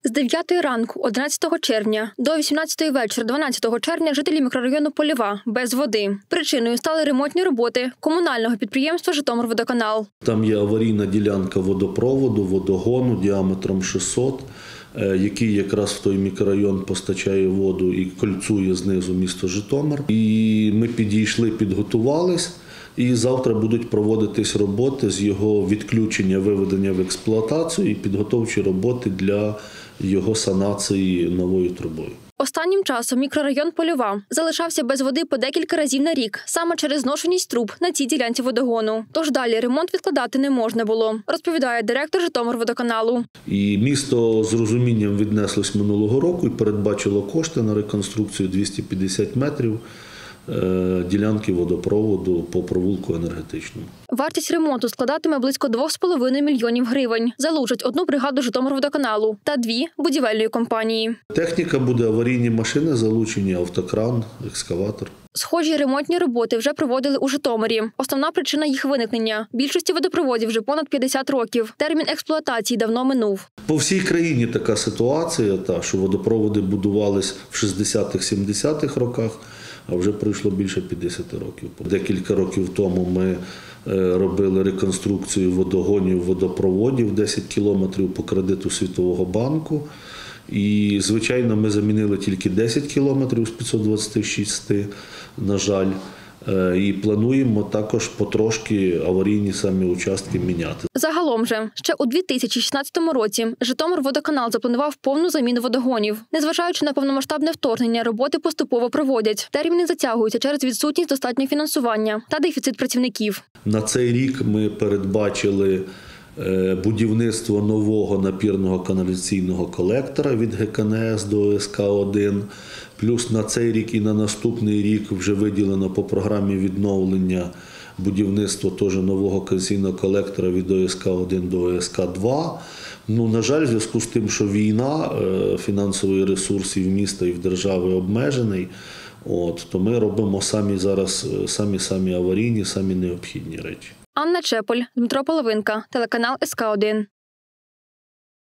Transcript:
З 9 ранку 11 червня до 18 вечора 12 червня жителі мікрорайону Польова без води. Причиною стали ремонтні роботи комунального підприємства «Житомирводоканал». Там є аварійна ділянка водопроводу, водогону діаметром 600, який якраз в той мікрорайон постачає воду і кольцує знизу місто Житомир. І ми підійшли, підготувались. І завтра будуть проводитись роботи з його відключення, виведення в експлуатацію і підготовчі роботи для його санації новою трубою. Останнім часом мікрорайон Польова залишався без води по декілька разів на рік, саме через зношеність труб на цій ділянці водогону. Тож далі ремонт відкладати не можна було, розповідає директор Житомирводоканалу. І місто з розумінням віднеслось минулого року і передбачило кошти на реконструкцію 250 метрів ділянки водопроводу по провулку Енергетичному. Вартість ремонту складатиме близько 2,5 мільйонів гривень. Залучать одну бригаду Житомирводоканалу та 2 будівельної компанії. Техніка буде, аварійні машини залучені, автокран, екскаватор. Схожі ремонтні роботи вже проводили у Житомирі. Основна причина їх виникнення – більшості водопроводів вже понад 50 років. Термін експлуатації давно минув. По всій країні така ситуація, що водопроводи будувались в 60-х-70-х роках, а вже пройшло більше 50 років. Декілька років тому ми робили реконструкцію водогонів, водопроводів 10 кілометрів по кредиту Світового банку. І, звичайно, ми замінили тільки 10 кілометрів з 526, на жаль. І плануємо також потрошки аварійні самі участки міняти. Загалом же, ще у 2016 році Житомирводоканал запланував повну заміну водогонів. Незважаючи на повномасштабне вторгнення, роботи поступово проводять. Терміни затягуються через відсутність достатнього фінансування та дефіцит працівників. На цей рік ми передбачили будівництво нового напірного каналізаційного колектора від ГКНС до ОСК-1. Плюс на цей рік і на наступний рік вже виділено по програмі відновлення будівництво теж нового каналізаційного колектора від ОСК-1 до ОСК-2. На жаль, в зв'язку з тим, що війна, фінансовий ресурс і в міста, і в держави обмежений, то ми робимо самі зараз самі аварійні, самі необхідні речі. Анна Чеполь, Дмитро Половинка, телеканал СК1.